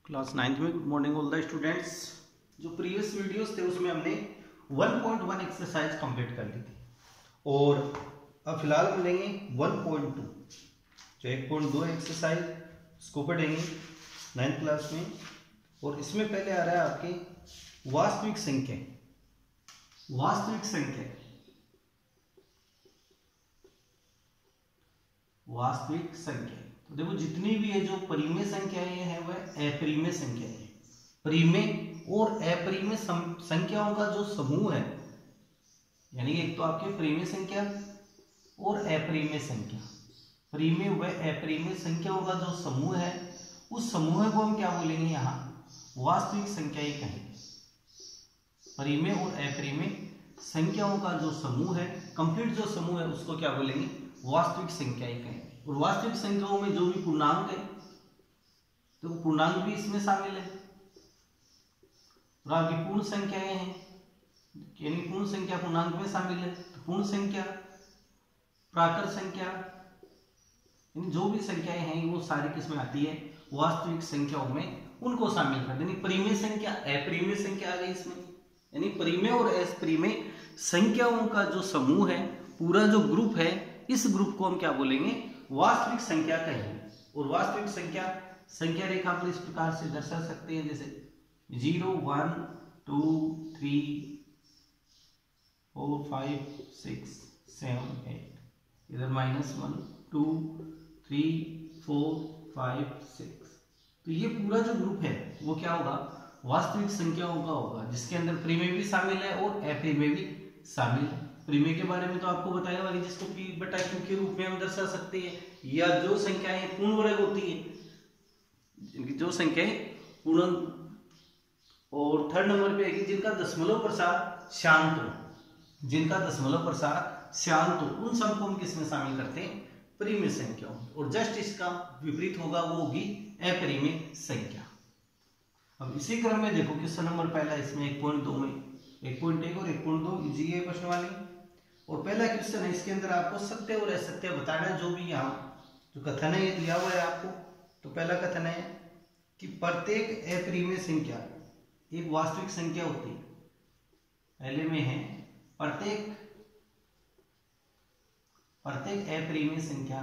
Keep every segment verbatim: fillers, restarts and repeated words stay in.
Class ninth में good morning all the students. जो previous videos थे उसमें हमने one point one exercise complete कर ली थी और अब फिलहाल हम लेंगे वन पॉइंट टू जो एक पॉइंट दो एक्सरसाइज उसको पढ़ेंगे नाइन्थ क्लास में। और इसमें पहले आ रहा है आपके वास्तविक संख्या। वास्तविक संख्या वास्तविक संख्या तो देखो जितनी भी है जो परिमेय संख्याएं हैं वह अपरिमेय संख्याएं हैं। परिमेय और अपरिमेय संख्याओं का जो समूह है, यानी एक तो आपके परिमेय संख्या और अपरिमेय संख्या, परिमेय व अपरिमेय संख्याओं का जो समूह है उस समूह को हम क्या बोलेंगे, यहाँ वास्तविक संख्याएं कहेंगे। परिमेय और अपरिमेय संख्याओं का जो समूह है, कंप्लीट जो समूह है, उसको क्या बोलेंगे, वास्तविक संख्याएं कहेंगे। और वास्तविक संख्याओं में जो भी पूर्णांक है तो पूर्णांक भी इसमें शामिल है और आपकी पूर्ण संख्याएं हैं, यानी पूर्ण संख्या पूर्णांक में शामिल है। तो पूर्ण संख्या, प्राकृत संख्या, यानी जो भी संख्याएं हैं वो सारी किसमें आती है, वास्तविक संख्याओं में उनको शामिल कर देनी। परिमेय संख्या, अपरिमेय संख्या आ गई इसमें, यानी परिमेय और अपरिमेय संख्याओं का जो समूह है, पूरा जो ग्रुप है, इस ग्रुप को हम क्या बोलेंगे, वास्तविक संख्या कहेंगे। और वास्तविक संख्या संख्या रेखा पर इस प्रकार से दर्शा सकते हैं, जैसे zero one two three four five six seven eight, इधर minus one two three four five six. तो ये पूरा जो ग्रुप है वो क्या होगा, वास्तविक संख्याओं का होगा, जिसके अंदर परिमेय भी शामिल है और अपरिमेय भी शामिल है। परिमेय के बारे में तो आपको बताया वाली, जिसको पी बटा क्यू के रूप में हम दर्शा सकते हैं, या जो संख्याएं पूर्ण वर्ग होती है, जो संख्याएं पूर्ण, और थर्ड नंबर पे है कि जिनका दशमलव प्रसार शांत हो, जिनका दशमलव प्रसार शांत हो, उन सबको हम किसमें शामिल करते हैं, परिमेय संख्याओं। और जस्ट इसका विपरीत होगा, वो होगी अपरिमेय संख्या। अब इसी क्रम में देखो क्वेश्चन नंबर पहला इसमें एक पॉइंट दो में एक पॉइंट एक और एक पॉइंट दो इजी है प्रश्न वाली। और पहला क्वेश्चन है, इसके अंदर आपको सत्य और असत्य बताना है। जो भी यहाँ जो कथन है ये दिया हुआ है आपको। तो पहला कथन है कि प्रत्येक अपरिमेय संख्या एक वास्तविक संख्या होती है। पहले में है प्रत्येक प्रत्येक अपरिमेय संख्या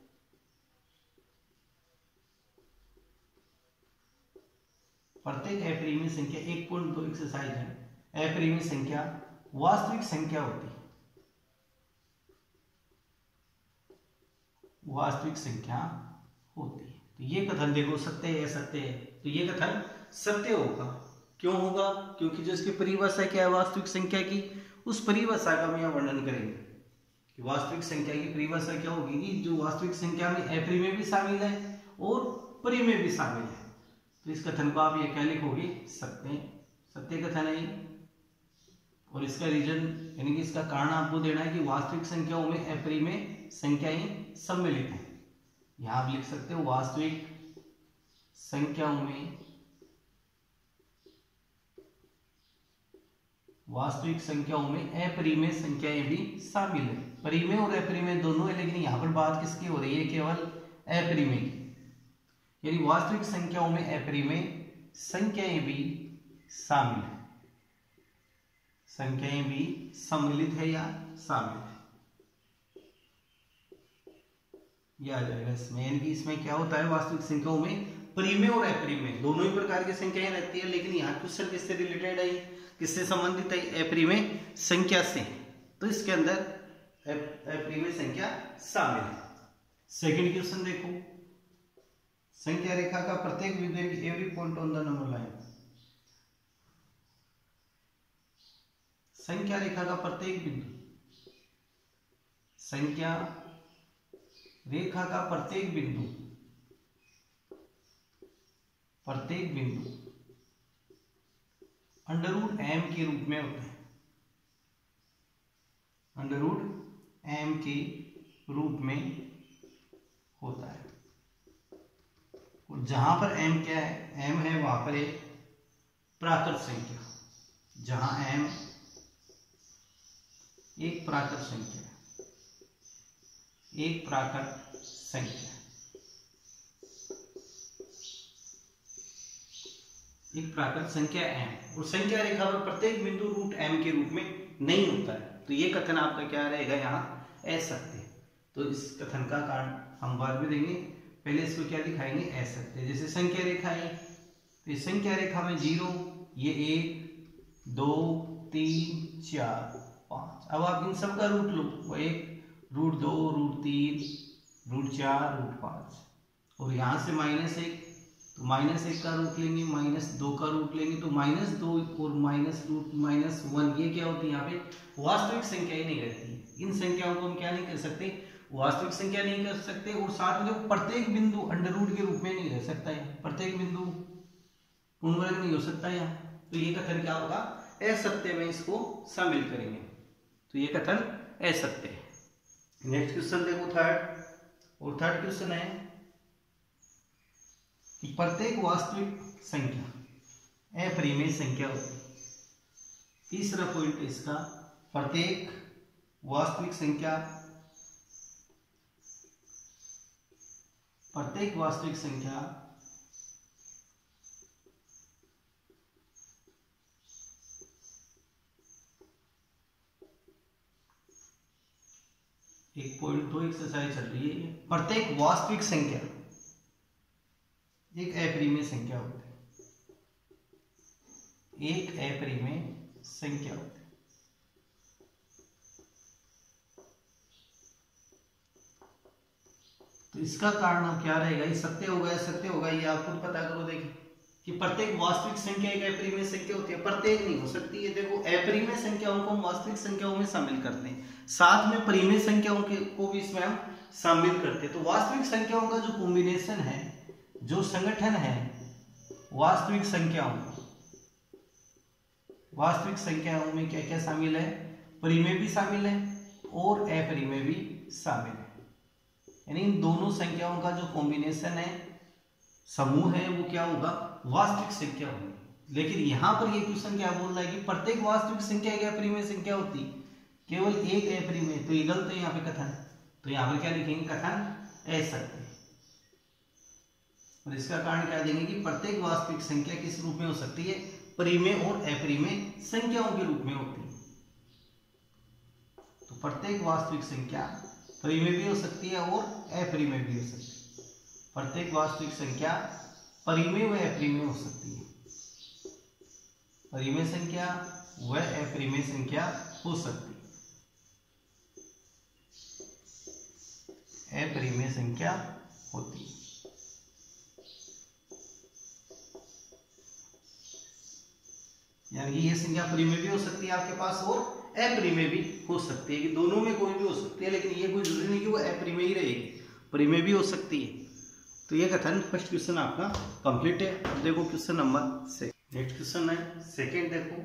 प्रत्येक अपरिमेय संख्या एक पॉइंट दो एक्सरसाइज है, अपरिमेय संख्या वास्तविक संख्या होती है, वास्तविक संख्या होती है। तो ये कथन देखो सत्य है, सत्य है, तो ये कथन सत्य होगा। क्यों होगा, क्योंकि जो इसकी परिभाषा क्या है वास्तविक संख्या की, उस परिभाषा का हम यहाँ वर्णन करेंगे कि वास्तविक संख्या की परिभाषा क्या होगी कि जो वास्तविक संख्या में अपरिमेय भी शामिल है और परिमेय भी शामिल है। तो इस कथन को आप ये क्या लिखोगे, सत्य, सत्य कथन है। और इसका रीजन यानी कि इसका कारण आपको देना है कि वास्तविक संख्याओं में अपरिमेय संख्याएं सम्मिलित हैं। यहां आप लिख सकते हो वास्तविक संख्याओं में वास्तविक संख्याओं में अपरिमेय संख्याएं भी शामिल है। परिमेय और अपरिमेय दोनों है, लेकिन यहां पर बात किसकी हो रही है, केवल अपरिमेय की। यानी वास्तविक संख्याओं में अपरिमेय संख्याएं भी शामिल है, संख्याएं भी सम्मिलित है या शामिल है, यह आ जाएगा इसमें। यानी कि इसमें क्या होता है, वास्तविक संख्याओं में परिमेय और अपरिमेय दोनों ही प्रकार की संख्याएं रहती है, लेकिन यहाँ क्वेश्चन किससे रिलेटेड है, किससे संबंधित है, अपरिमेय संख्या से। तो इसके अंदर अपरिमेय संख्या शामिल है। सेकंड क्वेश्चन देखो, संख्या रेखा का प्रत्येक बिंदु every point on the number line. संख्या रेखा का प्रत्येक बिंदु, संख्या रेखा का प्रत्येक बिंदु, प्रत्येक बिंदु अंडर रूट एम के रूप में होता है, अंडर रूट एम के रूप में होता है। और जहां पर एम क्या है, एम है वहां पर एक प्राकृत संख्या, जहां एम एक प्राकृत संख्या, एक प्राकृत संख्या। एक प्राकृत संख्या m और संख्या रेखा पर प्रत्येक बिंदु रूट m के रूप में नहीं होता है, तो ये कथन आपका क्या रहेगा यहाँ असत्य। तो इस कथन का कारण हम बाद में देंगे, पहले इसको क्या दिखाएंगे असत्य। जैसे संख्या रेखा है, तो इस संख्या रेखा में जीरो, ये एक दो तीन चार पाँच, अब आप इन सब का रूट लो, वो एक रूट दो रूट तीन रूट चार रूट पाँच, और यहाँ से माइनस एक, तो माइनस एक का रूट लेंगे, माइनस दो का रूट लेंगे, तो माइनस दो और माइनस रूट माइनस वन, ये क्या होती है यहाँ पे वास्तविक संख्या ही नहीं रहती है। इन संख्याओं को हम क्या नहीं कर सकते, वास्तविक संख्या नहीं कर सकते, और साथ में जो प्रत्येक बिंदु अंडर रूट के रूप में नहीं रह सकता है, प्रत्येक बिंदु पूर्ण वर्ग नहीं हो सकता यहाँ, तो ये कथन क्या होगा असत्य में इसको शामिल करेंगे, तो ये कथन असत्य है। नेक्स्ट क्वेश्चन देखो थर्ड, और थर्ड क्वेश्चन है कि प्रत्येक वास्तविक संख्या अपरिमेय संख्या होती है। तीसरा पॉइंट इसका, प्रत्येक वास्तविक संख्या प्रत्येक वास्तविक संख्या एक पॉइंट दो एक्सरसाइज चल रही है, प्रत्येक वास्तविक संख्या एक अपरिमेय संख्या होती है, एक अपरिमेय संख्या होती है। तो इसका कारण अब क्या रहेगा, ये सत्य होगा या सत्य होगा, ये आप खुद पता करो। देखिए कि प्रत्येक वास्तविक संख्या एक अपरिमेय संख्या होती है, प्रत्येक नहीं हो सकती है। देखो अपरिमेय संख्याओं को हम वास्तविक संख्याओं में शामिल करते हैं, साथ में परिमेय संख्याओं के को भी इसमें हम शामिल करते हैं। तो वास्तविक संख्याओं का जो कॉम्बिनेशन है, जो संगठन है वास्तविक संख्याओं वास्तविक संख्याओं में क्या क्या शामिल है, परिमेय भी शामिल है और अपरिमेय भी शामिल है, यानी इन दोनों संख्याओं का जो कॉम्बिनेशन है, समूह है, वो क्या होगा वास्तविक संख्या होगी। लेकिन यहां पर ये क्वेश्चन क्या बोल रहा है कि प्रत्येक वास्तविक संख्या एक अपरिमेय संख्या होती, केवल एक अपरिमेय, तो ये गलत है यहाँ पे कथन। तो यहाँ पर क्या लिखेंगे, कथन असत्य। और इसका कारण क्या देंगे कि प्रत्येक वास्तविक संख्या किस रूप में हो सकती है, परिमेय और अपरिमेय संख्याओं के रूप में होती है। तो प्रत्येक वास्तविक संख्या परिमेय भी हो सकती है और अपरिमेय भी हो सकती है। प्रत्येक वास्तविक संख्या परिमेय व अपरिमेय हो सकती है, परिमेय संख्या व अपरिमेय संख्या हो सकती है, अपरिमेय संख्या होती है। यानी कि ये संख्या परिमेय भी हो सकती है आपके पास और अपरिमेय भी हो सकती है, कि दोनों में कोई भी हो सकती है, लेकिन ये कोई जरूरी नहीं कि वो अपरिमेय ही रहेगी, परिमेय भी हो सकती है। तो ये कथन फर्स्ट क्वेश्चन आपका कंप्लीट है। अब देखो question number six, next question है सेकंड। देखो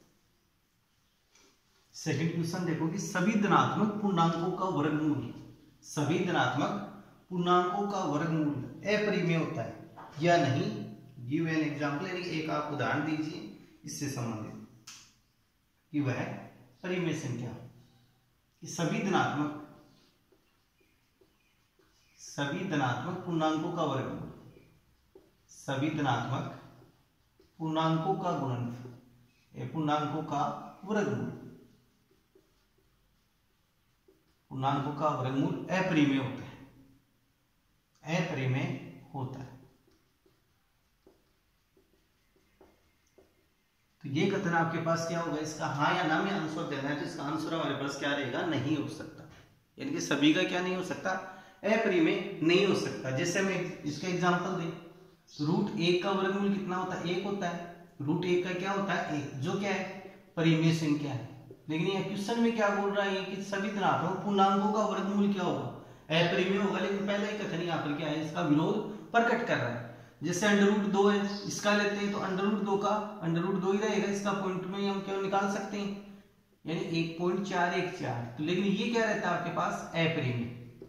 सेकंड क्वेश्चन देखो कि सभी धनात्मक पूर्णांकों का वर्गमूल सभी धनात्मक पूर्णांकों का वर्गमूल अपरिमेय होता है या नहीं। गिव एन एग्जांपल, यानी एक आप उदाहरण दीजिए इससे संबंधित कि वह परिमेय संख्या कि सभी धनात्मक सभी धनात्मक पूर्णांकों का वर्गमूल सभी धनात्मक पूर्णांकों का गुणनफल पूर्णांकों का वर्गमूल पूर्णांकों का वर्गमूल अपरिमेय होता है अपरिमेय होता है। तो ये कथन आपके पास क्या होगा, इसका हाँ या ना में आंसर देना है, तो इसका आंसर हमारे पास क्या रहेगा, नहीं हो सकता। यानी कि सभी का क्या नहीं हो सकता, अपरिमेय नहीं हो सकता। जैसे मैं इसका एग्जांपल दें तो रूट एक का वर्गमूल कितना होता है, एक होता है। रूट एक का क्या होता है, एक, जो क्या है परिमेय संख्या है। लेकिन ये क्वेश्चन में क्या बोल रहा है कि सभी धनात्मक पूर्णांकों का वर्गमूल क्या होगा, अपरिमेय होगा। लेकिन पहले ही कथन यहाँ पर क्या है, इसका विरोध प्रकट कर रहा है। जैसे अंडर रूट दो है, इसका लेते हैं तो अंडर रूट दो का अंडर रूट दो ही रहेगा, इसका पॉइंट में हम क्या निकाल सकते हैं, यानी एक पॉइंट चार एक चार। तो लेकिन ये क्या रहता है आपके पास, अपरिमेय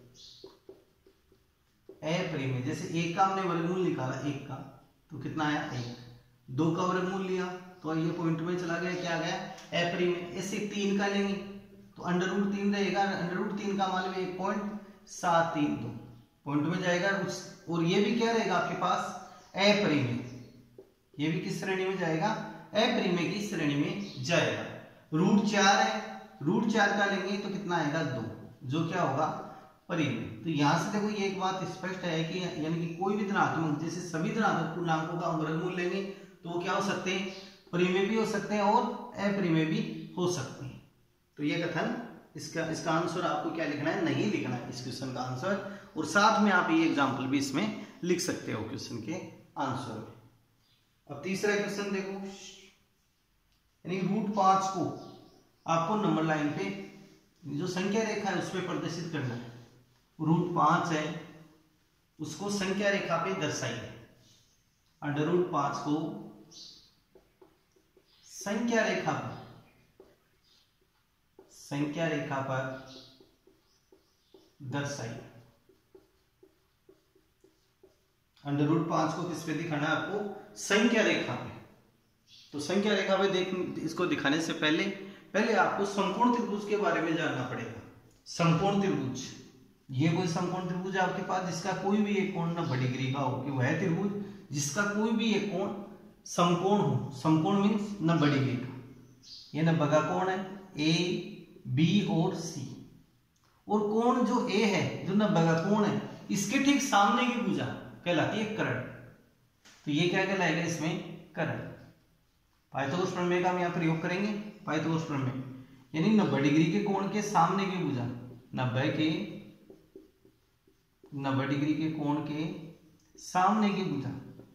अपरिमेय। जैसे एक का हमने वर्गमूल निकाला, एक का तो कितना आया एक, दो का वर्गमूल लिया तो ये पॉइंट में चला गया, क्या आ गया अपरिमेय। ऐसे तीन का लेंगे तो अंडर रूट तीन रहेगा, अंडर रूट तीन का मान एक पॉइंट सात तीन दो पॉइंट में जाएगा। और ये भी क्या रहेगा आपके पास अपरिमेय, ये भी किस श्रेणी में जाएगा, अपरिमेय की श्रेणी में जाएगा। रूट चार है, रूट चार का लेंगे तो कितना आएगा दो, जो क्या होगा परिमेय। तो यहाँ से देखो ये एक बात स्पष्ट है कि यानी कि कोई भी धनात्मक, जैसे सभी धनात्मक पूर्णांकों का वर्गमूल लेंगे तो वो क्या हो सकते हैं, परिमेय भी हो सकते हैं और अपरिमेय भी हो सकते हैं। तो ये कथन, इसका इसका आंसर आपको क्या लिखना है, नहीं लिखना है इस क्वेश्चन का आंसर। और साथ में आप ये एग्जाम्पल भी इसमें लिख सकते हो क्वेश्चन के आंसर में। अब तीसरा क्वेश्चन देखो, यानी रूट पांच को आपको नंबर लाइन पे जो संख्या रेखा है उस पर प्रदर्शित करना है। रूट पांच है उसको संख्या रेखा पे दर्शाइए। अंडर रूट पांच को संख्या रेखा पर संख्या रेखा पर दर्शाइए। अंडर रूट पांच को किस पे दिखाना है आपको, संख्या रेखा पे। तो संख्या रेखा पे देख इसको दिखाने से पहले पहले आपको समकोण त्रिभुज के बारे में जानना पड़ेगा। समकोण त्रिभुज, ये कोई समकोण त्रिभुज है आपके पास जिसका कोई भी एक कोण नब्बे डिग्री का हो, कि वह त्रिभुज जिसका कोई भी एक कोण समकोण हो। समकोण मीन्स नब्बे डिग्री का। ये नब्बे का कोण है, ए बी और सी। और कोण जो ए है, जो नब्बे का कोण है, इसके ठीक सामने की भुजा कहलाती है कर्ण। तो ये क्या कहलाएगा इसमें, कर्ण। पाइथागोरस प्रमेय का हम यहाँ प्रयोग करेंगे। पाइथागोरस प्रमेय यानी नब्बे डिग्री के कोण के सामने की भुजा, नब्बे के नब्बे डिग्री के कोण के सामने की भुजा,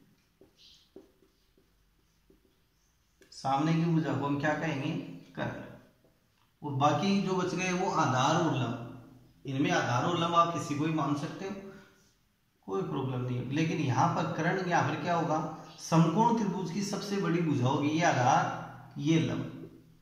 सामने की भुजा को हम क्या कहेंगे, कर्ण। और बाकी जो बच गए वो आधार और लंब। इनमें आधार और लंब आप किसी को भी मान सकते हो, कोई प्रॉब्लम नहीं है। लेकिन यहाँ पर कर्ण, यहाँ पर क्या होगा, समकोण त्रिभुज की सबसे बड़ी भुजा होगी ये आधार, ये लंब।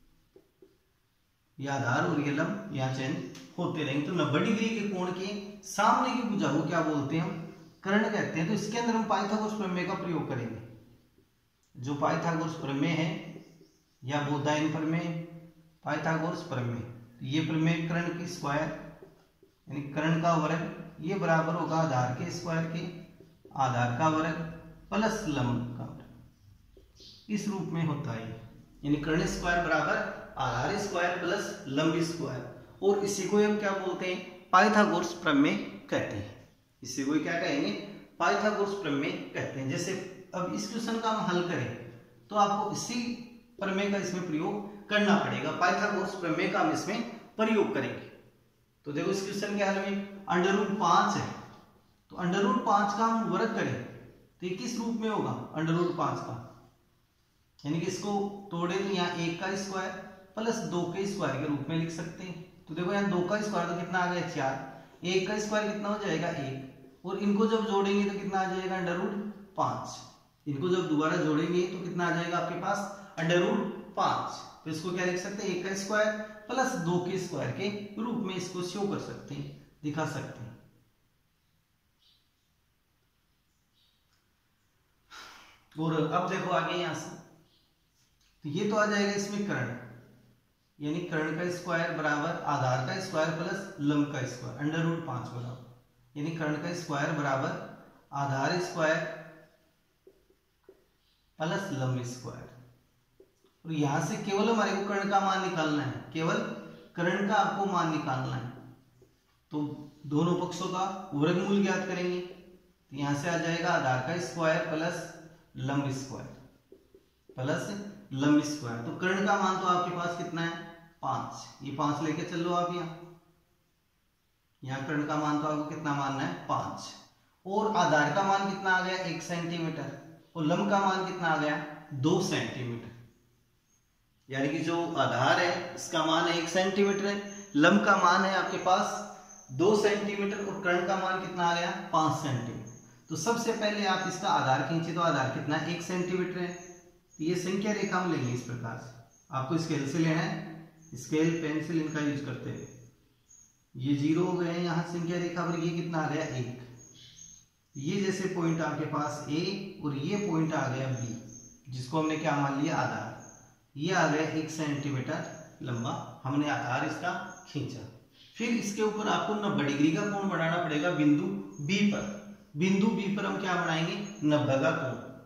ये आधार और ये लंब यहाँ चयन होते रहेंगे। तो नब्बे डिग्री के कोण के सामने की भुजा को क्या बोलते हैं, हम कर्ण कहते हैं। तो इसके अंदर हम पाइथागोरस प्रमेय का प्रयोग करेंगे। जो पाइथागोरस प्रमेय है या बोधायन प्रमेय, पाइथागोरस प्रमेय, ये प्रमेय कर्ण की स्क्वायर यानी कर्ण का वर्ग, ये बराबर होगा आधार के स्क्वायर के, आधार का वर्ग प्लस लंब का वर्ग। इस रूप में होता है यानी कर्ण स्क्वायर बराबर आधार स्क्वायर प्लस लंब स्क्वायर। और इसी को हम क्या बोलते हैं, पाइथागोरस प्रमेय कहते हैं। इसी को क्या कहेंगे, पाइथागोरस प्रमेय कहते हैं। जैसे अब इस क्वेश्चन का हम हल करें तो आपको इसी प्रमेय का इसमें प्रयोग करना पड़ेगा। पाइथागोरस प्रमेय का हम इसमें प्रयोग करेंगे। तो देखो इस क्वेश्चन के हल में अंडर रूट पांच है, तो अंडर रूट पांच का हम वर्ग करें तो ये किस रूप में होगा, अंडर रूट पांच का, यानी कि इसको तोड़े तो यहाँ एक का स्क्वायर प्लस दो के स्क्वायर के रूप में लिख सकते हैं। तो देखो यहाँ दो का स्क्वायर तो कितना आ गया चार, एक का स्क्वायर कितना हो जाएगा एक, और इनको जब जोड़ेंगे तो कितना आ जाएगा अंडर रूट पांच। इनको जब दोबारा जोड़ेंगे तो कितना आ जाएगा आपके पास अंडर रूट पांच। तो इसको क्या लिख सकते हैं, एक का स्क्वायर प्लस दो के स्क्वायर के रूप में इसको शो कर सकते हैं, दिखा सकते हैं। और अब देखो आगे यहां से, तो ये तो आ जाएगा इसमें कर्ण, यानी कर्ण का स्क्वायर बराबर आधार का स्क्वायर प्लस लंब का स्क्वायर, अंडर रूट पांच बराबर, यानी कर्ण का स्क्वायर बराबर आधार स्क्वायर प्लस लंब स्क्वायर। और यहां से केवल हमारे को कर्ण का मान निकालना है, केवल कर्ण का आपको मान निकालना है। तो दोनों पक्षों का वर्गमूल ज्ञात करेंगे। तो यहां से आ जाएगा आधार का स्क्वायर प्लस लंब स्क्वायर प्लस लंब स्क्वायर। तो कर्ण का मान तो आपके पास कितना है, पांच। ये पांच लेके चल लो आप, यहाँ यहाँ कर्ण का मान तो आपको कितना मानना है, पांच। और आधार का मान कितना आ गया, एक सेंटीमीटर, और लंब का मान कितना आ गया, दो सेंटीमीटर। यानी कि जो आधार है इसका मान है एक सेंटीमीटर है, लंब का मान है आपके पास दो सेंटीमीटर, और कर्ण का मान कितना आ गया, पांच सेंटीमीटर। तो सबसे पहले आप इसका आधार खींचे तो आधार कितना, एक सेंटीमीटर है। तो ये संख्या रेखा हम लेंगे इस प्रकार से, आपको स्केल से लेना है, स्केल पेंसिल इनका यूज करते हुए। ये जीरो हो गए यहाँ संख्या रेखा पर, ये कितना आ गया, एक। ये जैसे पॉइंट आपके पास ए और ये पॉइंट आ गया बी, जिसको हमने क्या मान लिया, आधार। ये आ गया एक सेंटीमीटर लंबा, हमने आधार इसका खींचा। फिर इसके ऊपर आपको नब्बे डिग्री का कोण बनाना पड़ेगा बिंदु बी पर। बिंदु बी पर हम क्या बनाएंगे, नब्बे का कोण।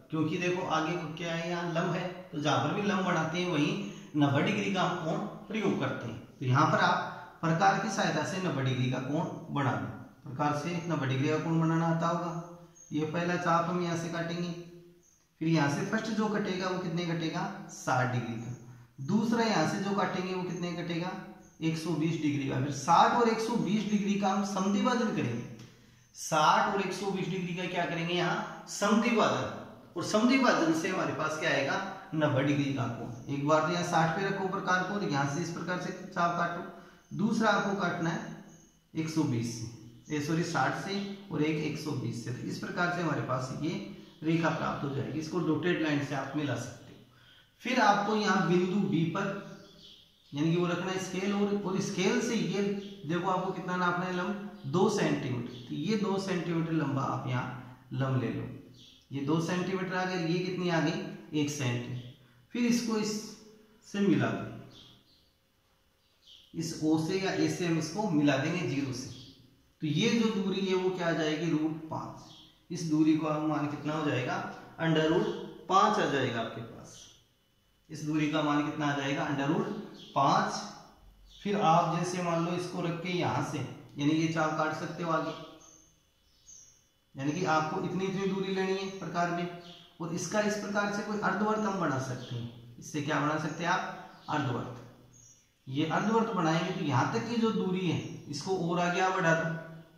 क्योंकि देखो आगे को क्या है, यहाँ लंब है, तो जहां पर भी लंब बनाते हैं वहीं नब्बे डिग्री का हम कोण प्रयोग करते हैं। तो यहाँ पर आप प्रकार की सहायता से नब्बे डिग्री का कोण बना लो। प्रकार से नब्बे डिग्री का कोण बनाना आता होगा। ये पहला चाप हम यहाँ से काटेंगे, फिर यहाँ से फर्स्ट जो कटेगा वो कितने कटेगा, साठ डिग्री का। दूसरा यहाँ से जो काटेंगे वो कितने कटेगा, एक सौ बीस डिग्री का। फिर साठ और एक सौ बीस डिग्री का हम समद्विभाजन करेंगे। साठ और एक सौ बीस डिग्री का क्या करेंगे, यहाँ समद्विभाजन, और समद्विभाजन से हमारे पास क्या आएगा, नब्बे डिग्री का कोण। एक बार तो यहाँ साठ पे रखो प्रकार को, और यहाँ से इस प्रकार से चाप काटो। दूसरा आपको काटना है एक सौ बीस से, सॉरी साठ से, और एक एक सौ बीस से। तो इस प्रकार से हमारे पास ये रेखा प्राप्त हो जाएगी। इसको डॉटेड लाइन से आप मिला सकते हो। फिर आपको यहाँ बिंदु बी पर यानी कि वो रखना है स्केल, और, और स्केल से ये देखो आपको कितना नापना है, लंब दो सेंटीमीटर। तो ये दो सेंटीमीटर लंबा आप यहाँ लंब ले लो। ये दो सेंटीमीटर आ गई, ये कितनी आ गई, एक सेंटीमीटर। फिर इसको इस से मिला दें, इस ओ से या ए से हम इसको मिला देंगे जीरो से। तो ये जो दूरी है वो क्या आ जाएगी, रूट पांच। इस दूरी को हम मान कितना हो जाएगा, अंडर रूट पांच आ जाएगा आपके पास। इस दूरी का मान कितना आ जाएगा, अंडर रूट पांच। फिर आप जैसे मान लो इसको रख के यहां से यानी ये चाप काट सकते हो आगे, यानी कि आपको इतनी इतनी दूरी लेनी है प्रकार में, और इसका इस प्रकार से कोई अर्धवर्त हम बना सकते हैं। इससे क्या बना सकते हैं आप, अर्धवर्त। ये अर्धवर्त बनाएंगे तो यहां तक की जो दूरी है इसको और आगे आप बढ़ा दो।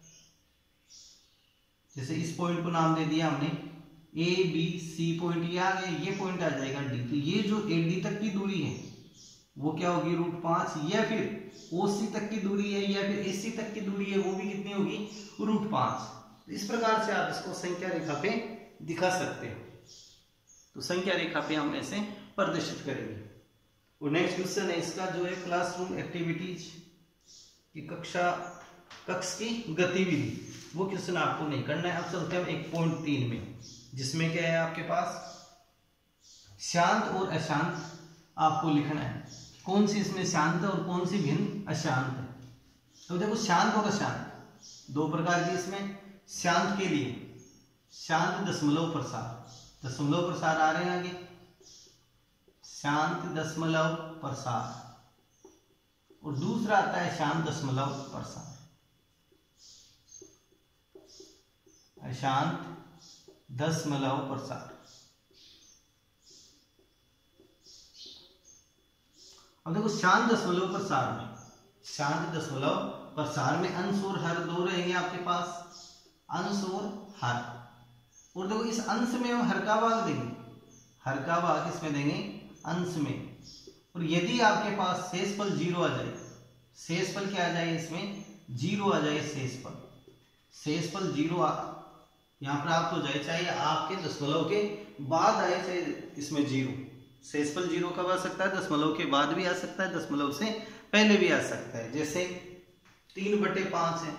जैसे इस पॉइंट को नाम दे दिया हमने ए बी सी पॉइंट, ये आ गया, ये पॉइंट आ जाएगा डी। तो ये जो ए डी तक की दूरी है वो क्या होगी, रूट पांच। या फिर ओ सी तक की दूरी है या फिर ए सी तक की दूरी है, वो भी कितनी होगी, रूट पांच। इस प्रकार से आप इसको संख्या रेखा पे दिखा सकते हो। तो संख्या रेखा पे हम ऐसे प्रदर्शित करेंगे। और नेक्स्ट क्वेश्चन है इसका जो है क्लासरूम एक्टिविटीज की कक्षा कक्ष की गतिविधि, वो क्वेश्चन आपको नहीं करना है। अब चलते हैं एक पॉइंट तीन में, जिसमें क्या है आपके पास शांत और अशांत आपको लिखना है। कौन सी इसमें शांत है और कौन सी भिन्न अशांत है। तो देखो शांत और अशांत दो प्रकार की इसमें। शांत के लिए शांत दशमलव प्रसार, दशमलव प्रसार आ रहे हैं आगे, शांत दशमलव प्रसार। और दूसरा आता है शांत दशमलव प्रसार, अशांत दशमलव प्रसार। अब देखो शांत दशमलव प्रसार में, शांत दशमलव प्रसार में अंश और हर दो रहेंगे आपके पास, अंश और हर। और देखो इस अंश में हम हर का भाग देंगे, हर का भाग इसमें देंगे अंश में। और यदि आपके पास शेषफल जीरो आ जाए, शेषफल क्या आ जाए इसमें, जीरो आ जाए शेषफल, शेषफल जीरो यहाँ प्राप्त हो जाए, चाहे आपके दशमलव के बाद आए चाहे इसमें जीरो। शेषफल जीरो कब आ सकता है, दशमलव के बाद भी आ सकता है, दशमलव से पहले भी आ सकता है। जैसे तीन बटे पांच है,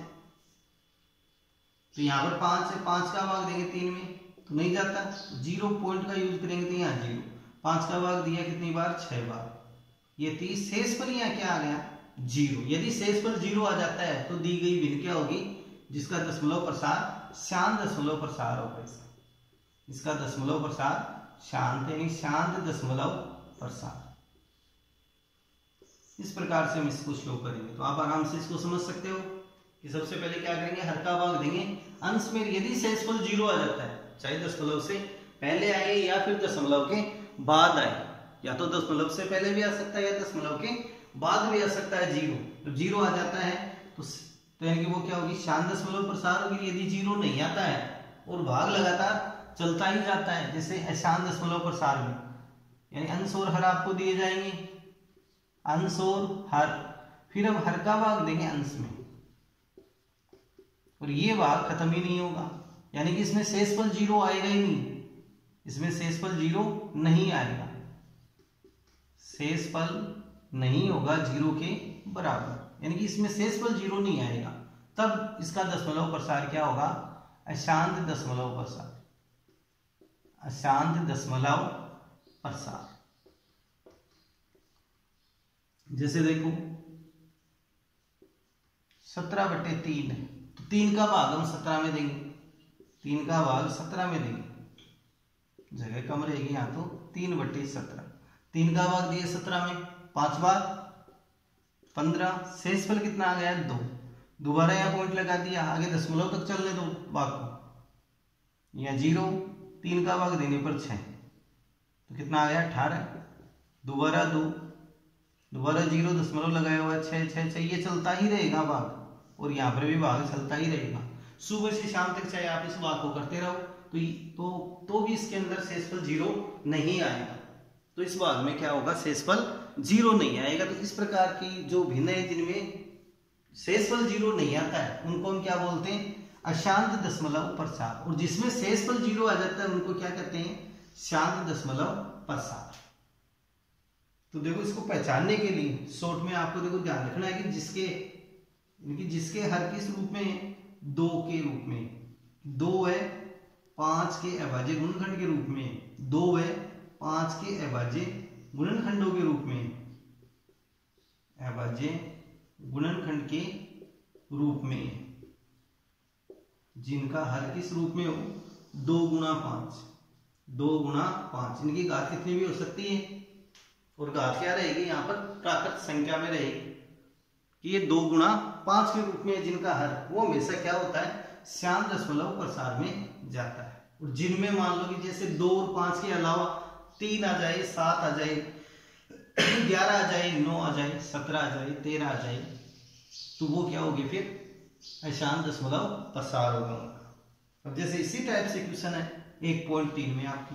तो यहाँ पर पांच है, पांच का भाग देंगे तीन में तो नहीं जाता, जीरो पॉइंट का यूज करेंगे तो यहाँ जीरो, पांच का भाग दिया कितनी बार, छह बार, ये तीस। शेषफल यहाँ क्या आ गया, जीरो। यदि शेषफल जीरो आ जाता है तो दी गई भिन्न क्या होगी, जिसका दशमलव प्रसार शांत दशमलव प्रसार होगा। इसका इसका दशमलव प्रसार शांत यानी शांत दशमलव प्रसार। इस प्रकार से हम इसको शो करेंगे। तो आप आराम से इसको समझ सकते हो कि सबसे पहले क्या करेंगे, हर का भाग देंगे अंश में। यदि शेषफल जीरो आ जाता है, चाहे दशमलव से पहले आए या फिर दशमलव के बाद आए, या तो दशमलव से पहले भी आ सकता है या दशमलव के बाद भी आ सकता है जीरो। तो जीरो आ जाता है तो तो यानी कि वो क्या होगी, शांत दशमलव प्रसार होगी। यदि जीरो नहीं आता है और भाग लगातार चलता ही जाता है, जैसे अशांत दशमलव प्रसार में, यानी अंश और हर आपको दिए जाएंगे, अंश और हर, फिर हम हर का भाग देंगे अंश में, और ये भाग खत्म ही नहीं होगा, यानी कि इसमें शेषफल जीरो आएगा ही नहीं, इसमें शेषफल जीरो नहीं आएगा, शेषफल नहीं होगा जीरो के बराबर, यानी कि इसमें शेषफल जीरो नहीं आएगा। तब इसका दशमलव प्रसार क्या होगा, अशांत दशमलव प्रसार, अशांत दशमलव प्रसार। जैसे देखो सत्रह बटे तीन है, तो तीन का भाग हम सत्रह में देंगे, तीन का भाग सत्रह में देंगे। फिर कम रहेगी यहाँ, तो तीन बटे सत्रह। तीन का भाग दिया सत्रह में, पांच बार पंद्रह, शेषफल कितना आ गया दो। दोबारा यहाँ पॉइंट लगा दिया, आगे दशमलव तक चलने दो भाग को, यहाँ जीरो, तीन का भाग देने पर छः, तो कितना आ गया अठारह। दोबारा दो, दोबारा जीरो, दशमलव लगाया हुआ छः छः छः, ये चलता ही रहेगा भाग, और यहाँ पर भी भाग चलता ही रहेगा। सुबह से शाम तक चाहे आप इस भाग को करते रहो तो तो तो भी इसके अंदर शेषफल जीरो नहीं आएगा। तो इस भाग में क्या होगा, शेषफल जीरो नहीं आएगा। तो इस प्रकार की जो भिन्न है जिनमें शेषफल जीरो नहीं आता है उनको हम क्या बोलते हैं, अशांत दशमलव प्रसार। और जिसमें शेषफल जीरो आ जाता है उनको क्या कहते हैं, शांत दशमलव प्रसार। तो देखो इसको पहचानने के लिए शॉर्ट में आपको देखो ध्यान रखना है कि जिसके इनकी जिसके हर किस रूप में, दो के रूप में, दो है पांच के अभाज्य गुणनखंड के रूप में, दो है पांच के अभाज्य गुणनखंडों के रूप में, अभाज्य गुणनखंड के रूप में, जिनका हर किस रूप में हो, दो गुणा पांच, दो गुणा पांच, इनकी घात कितनी भी हो सकती है, और घात क्या रहेगी यहाँ पर प्राकृत संख्या में रहेगी कि ये दो गुणा पांच के रूप में, जिनका हर वो हमेशा क्या होता है, शांत दशमलव प्रसार में जाता है। और जिनमें मान लो कि जैसे दो और पांच के अलावा तीन आ जाए, सात आ जाए, ग्यारह आ जाए, नौ आ जाए, सत्रह आ जाए, तेरह आ जाए, तो वो क्या होगी फिर अशांत दशमलव प्रसार होगा उनका। अब जैसे इसी टाइप से क्वेश्चन है एक पॉइंट तीन में आपकी,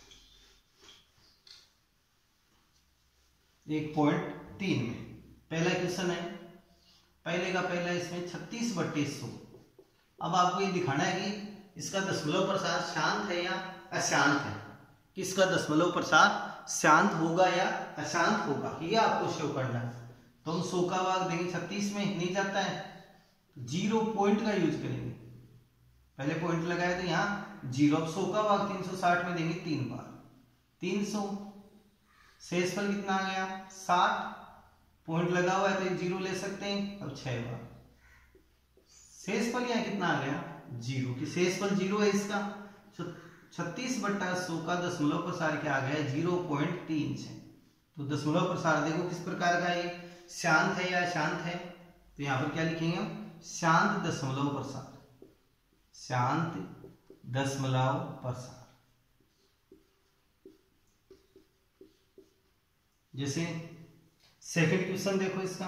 एक पॉइंट तीन में पहला क्वेश्चन है, पहले का पहला इसमें छत्तीस बट्टे सौ। अब आपको ये दिखाना है कि इसका दशमलव प्रसार शांत है या अशांत है, किसका दशमलव प्रसार शांत होगा या अशांत होगा, ये आपको शो करना है। तो हम सौ का भाग देंगे छत्तीस में, नहीं जाता है, जीरो पॉइंट का यूज करेंगे, पहले पॉइंट लगाया तो यहाँ जीरो। अब सौ का भाग तीन सौ साठ में देंगे तीन बार, तीन सौ, शेषफल कितना आ गया साठ, पॉइंट लगा हुआ है तो एक जीरो ले सकते हैं, अब छह बार, शेषफल यहाँ कितना आ गया जीरो, कि शेषफल जीरो है इसका। छत्तीस बट्टा सौ का दशमलव प्रसार क्या आ गया, जीरो पॉइंट तीन छह। तो दशमलव प्रसार देखो किस प्रकार का है, शांत है या अशांत है, तो यहाँ पर क्या लिखेंगे हम, शांत दशमलव प्रसार, शांत दशमलव प्रसार। जैसे सेकंड क्वेश्चन देखो इसका,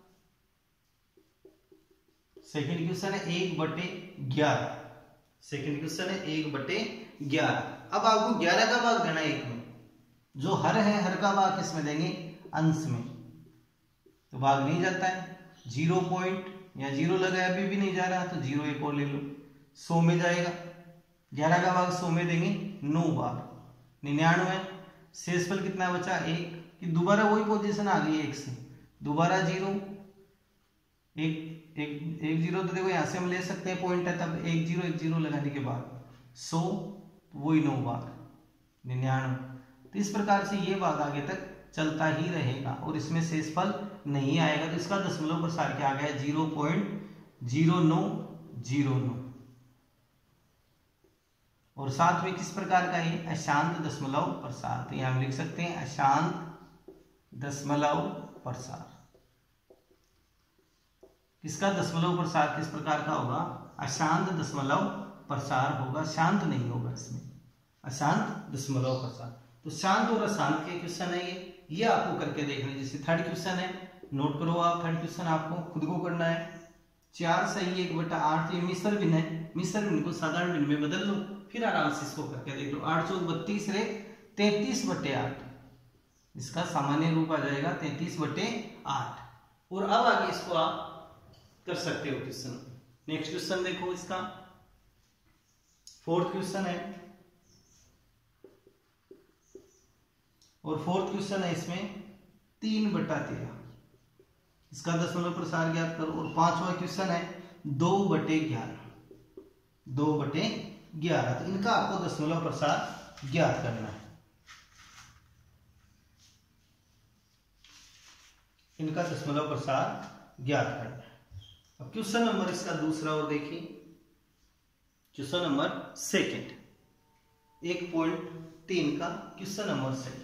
सेकंड क्वेश्चन है एक बटे ग्यारह, सेकंड क्वेश्चन है एक बटे ग्यारह। अब आपको ग्यारह का भाग देना है एक में, जो हर है हर का भाग किसमें देंगे, अंश में, तो भाग नहीं जाता है, जीरो पॉइंट या जीरो लगाया अभी भी नहीं जा रहा, तो जीरो एक और ले लो, सौ में जाएगा, ग्यारह का भाग सौ में देंगे नौ बार, निन्यानवे, शेषफल कितना बचा एक, कि दोबारा वही पोजीशन आ गई एक से, दोबारा जीरो, एक एक एक जीरो, तो देखो यहाँ से हम ले सकते हैं पॉइंट है, तब एक जीरो एक जीरो लगाने के बाद सौ, तो वही नौ बार निन्यानवे। तो इस प्रकार से ये भाग आगे तक चलता ही रहेगा और इसमें शेषफल नहीं आएगा। तो इसका दशमलव प्रसार क्या आ गया, जीरो पॉइंट जीरो नौ जीरो नौ। और साथ में किस प्रकार का है, अशांत दशमलव प्रसार, तो यहाँ हम लिख सकते हैं अशांत दशमलव प्रसार। इसका दशमलव प्रसार किस प्रकार का होगा, अशांत दशमलव प्रसार होगा, शांत नहीं होगा, इसमें अशांत दशमलव प्रसार। तो शांत और अशांत के क्वेश्चन है ये ये आपको करके देखना है। जैसे थर्ड क्वेश्चन है, नोट करो आप, थर्ड क्वेश्चन आपको खुद को करना है, चार सही एक बटा आठ, ये मिश्र भिन्न है, मिश्र भिन्न को साधारण भिन्न में बदल लो, फिर आराम से इसको करके देख लो। आठ चौक बत्तीस रे तैतीस बटे आठ, इसका सामान्य रूप आ जाएगा तैतीस बटे आठ। और अब आगे इसको आप कर सकते हो क्वेश्चन। नेक्स्ट क्वेश्चन देखो, इसका फोर्थ क्वेश्चन है, और फोर्थ क्वेश्चन है इसमें तीन बटा तेरह, इसका दशमलव प्रसार ज्ञात करो। और पांचवा क्वेश्चन है दो बटे ग्यारह, दो बटे ग्यारह, तो इनका आपको दशमलव प्रसार ज्ञात करना है, इनका दशमलव प्रसार ज्ञात करना है। अब क्वेश्चन नंबर इसका दूसरा और देखिए, क्वेश्चन नंबर सेकंड, एक पॉइंट तीन का क्वेश्चन नंबर सही।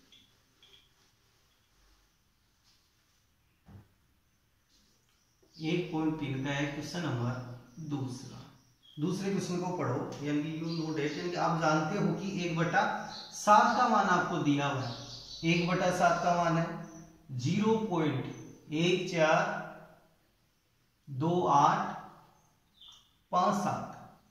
एक पॉइंट तीन का है क्वेश्चन नंबर दूसरा। दूसरे क्वेश्चन को पढ़ो, यानी यू नो डेट, यानी आप जानते हो कि एक बटा सात का मान आपको दिया हुआ है। एक बटा सात का मान है जीरो पॉइंट एक चार दो आठ पांच सात,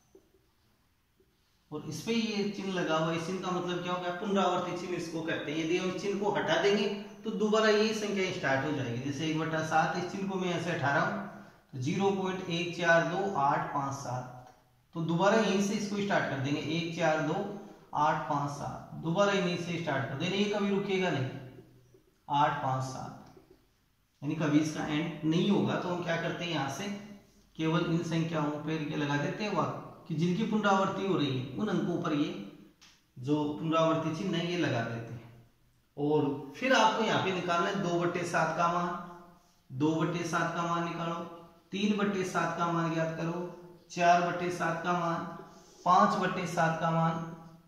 और इस पे ये चिन्ह लगा हुआ है। इस चिन्ह का मतलब क्या होगा? पुनरावर्ती चिन्ह इसको कहते हैं। यदि हम इस चिन्ह को हटा देंगे तो दोबारा यही संख्या स्टार्ट हो जाएगी। जैसे एक बटा सात, इस चिन्ह को मैं ऐसे हटा रहा हूं तो जीरो पॉइंट एक चार दो आठ पांच सात, तो दोबारा यहीं से इसको स्टार्ट कर देंगे। एक चार दो आठ पांच सात, दोबारा यहीं से स्टार्ट कर देंगे। ये कभी रुकेगा नहीं, आठ पांच सात, यानी कभी इसका एंड नहीं होगा। तो हम क्या करते हैं, यहाँ से केवल इन संख्याओं पर ये लगा देते हैं कि जिनकी पुनरावृत्ति हो रही है उन अंकों पर ये जो पुनरावृत्ति चिन्ह है ये लगा देते हैं। और फिर आपको यहाँ पे निकालना है दो बट्टे सात का मान। दो बट्टे सात का मान निकालो, तीन बट्टे सात का मान ज्ञात करो, चार बट्टे सात का मान, पांच बट्टे सात का मान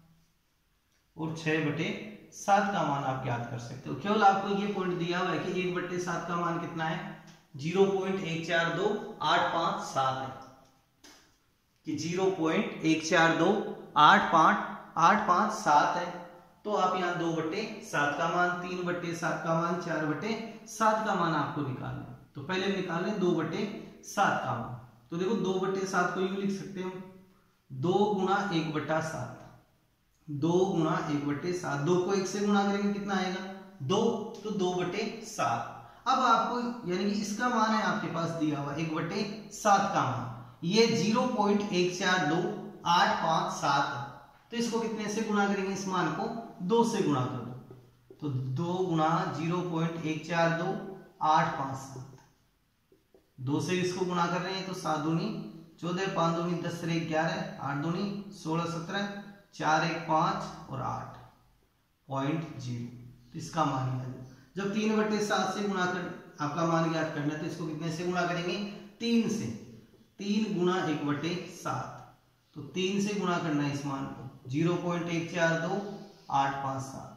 और छह बट्टे सात का मान आप ज्ञात कर सकते हो। केवल आपको ये पॉइंट दिया हुआ है कि एक बट्टे सात का मान कितना है, जीरो पॉइंट एक चार दो आठ पांच सात है, कि जीरो पॉइंट एक चार दो आठ पांच आठ पांच सात है। तो आप यहाँ दो बट्टे सात का मान, तीन बट्टे सात का मान, चार बट्टे सात का मान आपको निकालना है। तो पहले निकाल लें दो बट्टे सात का मान। तो देखो दो बट्टे सात को यूं लिख सकते हो, दो गुना एक बट्टा सात, दो गुना एक बट्टे सात, दो को एक से गुणा करेंगे कितना आएगा, दो, तो दो बट्टे सात। अब आपको यानी कि इसका मान है आपके पास दिया हुआ एक बट्टे सात का मान, ये जीरो पॉइंट एक चार दो आठ पांच सात है। तो इसको कितने से गुणा करेंगे, इस मान को दो से गुणा कर दो, तो दो गुणा जीरो पॉइंट एक चार दो आठ पांच सात, दो से इसको गुणा कर रहे हैं तो सात दूनी चौदह, पांच दूनी दस, एक ग्यारह, आठ दूनी सोलह सत्रह, चार एक पांच और आठ पॉइंट जीरो। तो इसका मान याद है। जब तीन बट्टे सात से गुणा कर आपका मान ज्ञात करना है तो इसको कितने से गुणा करेंगे, तीन से। तीन गुना एक बटे सात, तो तीन से गुणा करना है इस मान को, जीरो पॉइंट एक चार दो आठ पांच सात,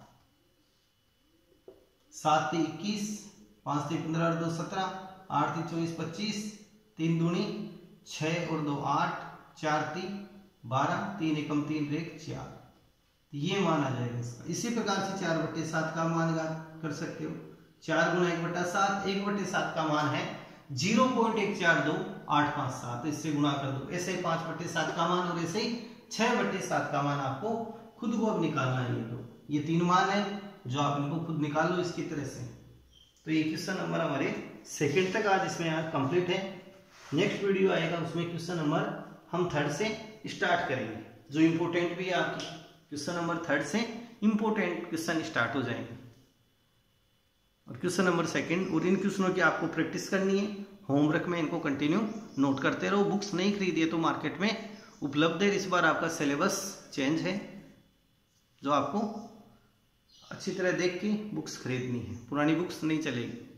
सात इक्कीस, पांच तीन पंद्रह, दो सत्रह, आठ तीन चौबीस पच्चीस, तीन दूनी छह और दो आठ, चार तीन बारह, तीन एकम तीन एक चार, ये मान आ जाएगा इसका। इसी प्रकार से चार बट्टे सात का मान ज्ञात कर सकते हो। चार गुना एक बट्टा सात, एक बट्टे सात का मान है जीरो पॉइंट एक चार दो आठ पांच सात, इससे गुणा कर दो। ऐसे ही पांच बट्टे सात का मान और ऐसे ही छह बट्टे सात का मान आपको खुद को अब निकालना है। ये तो ये तीन मान है जो आप इनको खुद निकाल लो इसकी तरह से। तो ये क्वेश्चन नंबर हमारे सेकंड तक आज इसमें आज कंप्लीट है। नेक्स्ट वीडियो आएगा उसमें क्वेश्चन नंबर हम थर्ड से स्टार्ट करेंगे, जो इम्पोर्टेंट भी है आपकी। क्वेश्चन नंबर थर्ड से इम्पोर्टेंट क्वेश्चन स्टार्ट हो जाएंगे और क्वेश्चन नंबर सेकंड और इन क्वेश्चनों की आपको प्रैक्टिस करनी है। होमवर्क में इनको कंटिन्यू नोट करते रहो। बुक्स नहीं खरीदी है तो मार्केट में उपलब्ध है। इस बार आपका सिलेबस चेंज है, जो आपको अच्छी तरह देख के बुक्स खरीदनी है, पुरानी बुक्स नहीं चलेगी।